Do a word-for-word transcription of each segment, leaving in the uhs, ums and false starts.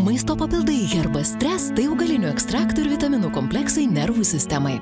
Maisto papildai Herbas Stress tai augalinių ekstraktų ir vitaminų kompleksai nervų sistemai.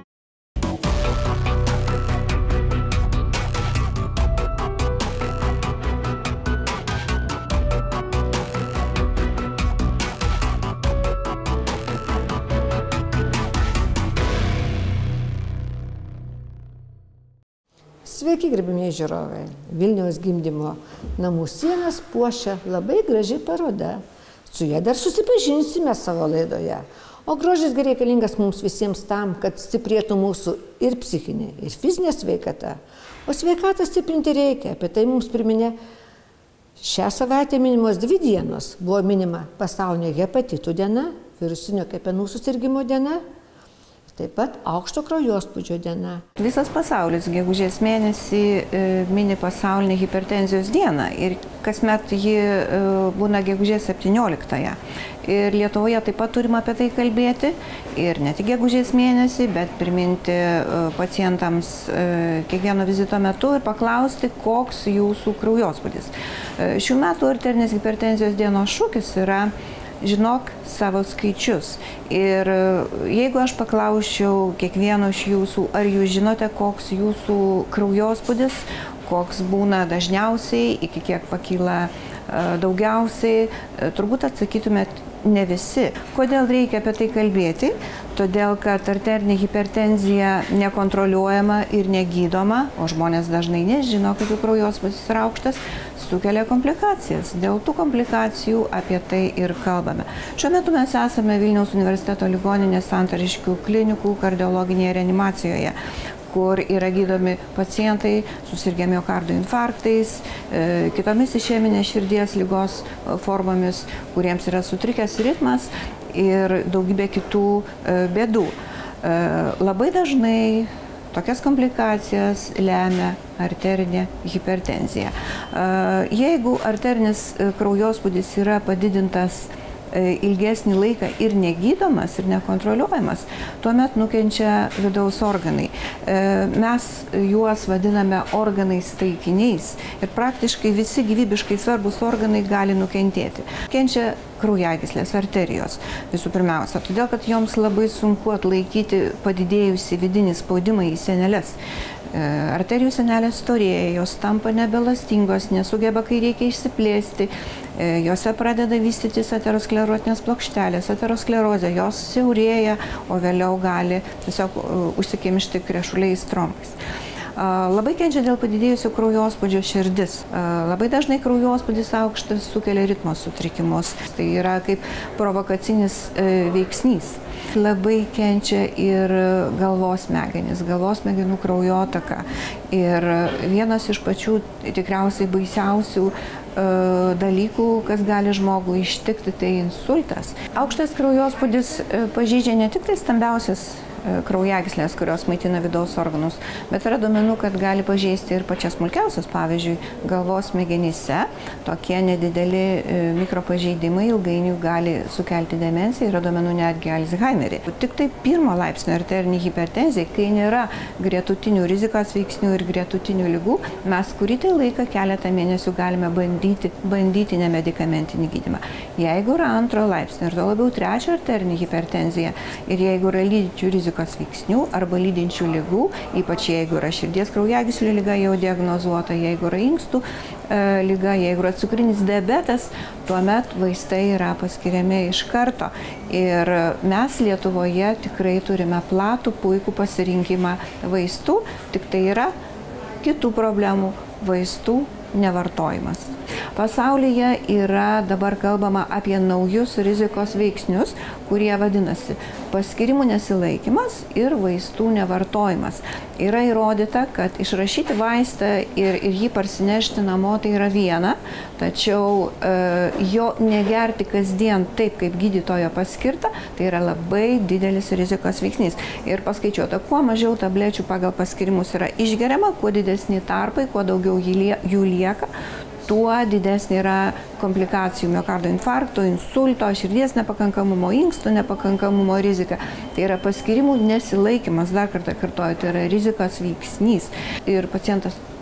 Sveiki, gerbimieji žiūrovai. Vilniaus gimdymo namų sienas puošia labai graži paroda. Su ja dar susipažinsime savo laidoje. O grožis reikalingas mums visiems tam, kad stiprėtų mūsų ir psichinė, ir fizinė sveikata. O sveikatą stiprinti reikia. Apie tai mums priminė šią savaitę minimos dvi dienos. Buvo minima pasaulinė hepatitų diena, virusinio kepenų susirgimo diena, taip pat aukšto kraujospūdžio diena. Visas pasaulis gegužės mėnesį e, mini pasaulinę hipertenzijos dieną ir kasmet ji e, būna gegužės septynioliktąją. Ir Lietuvoje taip pat turime apie tai kalbėti ir ne tik gegužės mėnesį, bet priminti e, pacientams e, kiekvieno vizito metu ir paklausti, koks jūsų kraujospūdis. E, šių metų arterinės hipertenzijos dienos šūkis yra žinok savo skaičius. Ir jeigu aš paklausčiau kiekvieno iš jūsų, ar jūs žinote, koks jūsų kraujospūdis, koks būna dažniausiai, iki kiek pakyla daugiausiai, turbūt atsakytumėt ne visi. Kodėl reikia apie tai kalbėti? Todėl, kad arterinė hipertenzija nekontroliuojama ir negydoma, o žmonės dažnai nežino, kad jų kraujospūdis yra aukštas, sukelia komplikacijas. Dėl tų komplikacijų apie tai ir kalbame. Šiuo metu mes esame Vilniaus universiteto ligoninės Santariškių klinikų kardiologinėje reanimacijoje, kur yra gydomi pacientai susirgę miokardo infarktais, e, kitomis išeminės širdies ligos formomis, kuriems yra sutrikęs ritmas ir daugybė kitų e, bėdų. E, labai dažnai tokias komplikacijas lemia arterinė hipertenzija. Jeigu arterinis kraujospūdis yra padidintas ilgesnį laiką ir negydomas, ir nekontroliuojamas, tuomet nukenčia vidaus organai. Mes juos vadiname organais taikiniais ir praktiškai visi gyvybiškai svarbus organai gali nukentėti. Kenčia kraujagyslės, arterijos visų pirmiausia, todėl kad joms labai sunku atlaikyti padidėjusį vidinį spaudimą į sieneles. Arterijų sienelės storėja, jos tampa nebelastingos, nesugeba, kai reikia išsiplėsti, jose pradeda vystytis aterosklerotinės plokštelės, aterosklerozė, jos siaurėja, o vėliau gali tiesiog užsikimšti krešuliais trombais. Labai kenčia dėl padidėjusio kraujospūdžio širdis. Labai dažnai kraujospūdis aukštas sukelia ritmo sutrikimus. Tai yra kaip provokacinis veiksnys. Labai kenčia ir galvos smegenys, galvos smegenų kraujotaka. Ir vienas iš pačių tikriausiai baisiausių dalykų, kas gali žmogų ištikti, tai insultas. Aukštas kraujospūdis pažeidžia ne tik tai stambiausias kraujagyslės, kurios maitina vidaus organus, bet yra duomenų, kad gali pažeisti ir pačias smulkiausias, pavyzdžiui, galvos smegenyse. Tokie nedideli mikropažeidimai ilgainiui gali sukelti demenciją, yra duomenų netgi Alzheimerį. Tik tai pirmo laipsnio arterinė hipertenzija, kai nėra gretutinių rizikos veiksnių ir gretutinių ligų, mes kurį tai laiką keletą mėnesių galime bandyti, bandyti nemedikamentinį gydymą. Jeigu yra antro laipsnio ir to labiau trečio arterinė hipertenzija ir jeigu yra lydinčių rizikos veiksnių arba lydinčių ligų, ypač jeigu yra širdies kraujagyslių liga jau diagnozuota, jeigu yra inkstų e, liga, jeigu yra cukrinis diabetas, tuomet vaistai yra paskiriami iš karto. Ir mes Lietuvoje tikrai turime platų, puikų pasirinkimą vaistų, tik tai yra kitų problemų vaistų nevartojimas. Pasaulyje yra dabar kalbama apie naujus rizikos veiksnius, kurie vadinasi paskyrimų nesilaikymas ir vaistų nevartojimas. Yra įrodyta, kad išrašyti vaistą ir, ir jį parsinešti namo tai yra viena, tačiau e, jo negerti kasdien taip, kaip gydytojo paskirta, tai yra labai didelis rizikos veiksnys. Ir paskaičiuota, kuo mažiau tablečių pagal paskirimus yra išgeriama, kuo didesni tarpai, kuo daugiau jų lieka, tuo didesnė yra komplikacijų miokardo infarkto, insulto, širdies nepakankamumo, inkstų nepakankamumo rizika. Tai yra paskyrimų nesilaikymas, dar kartą kartuoju, tai yra rizikos veiksnys. Ir pacientas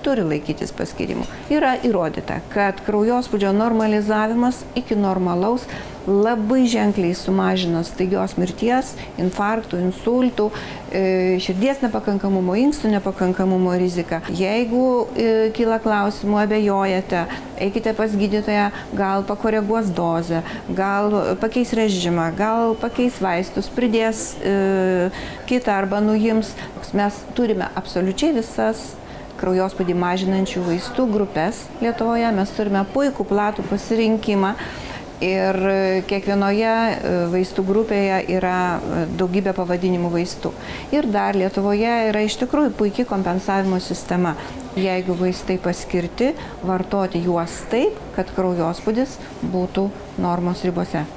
turi laikytis paskyrimų. Yra įrodyta, kad kraujospūdžio normalizavimas iki normalaus labai ženkliai sumažina staigios mirties, infarktų, insultų, širdies nepakankamumo, inkstų nepakankamumo riziką. Jeigu kyla klausimų, abejojate, eikite pas gydytoją, gal pakoreguos dozę, gal pakeis režimą, gal pakeis vaistus, pridės e, kitą arba nuims. Mes turime absoliučiai visas kraujospūdį mažinančių vaistų grupės Lietuvoje, mes turime puikų platų pasirinkimą. Ir kiekvienoje vaistų grupėje yra daugybė pavadinimų vaistų. Ir dar Lietuvoje yra iš tikrųjų puikiai kompensavimo sistema. Jeigu vaistai paskirti, vartoti juos taip, kad kraujospūdis būtų normos ribose.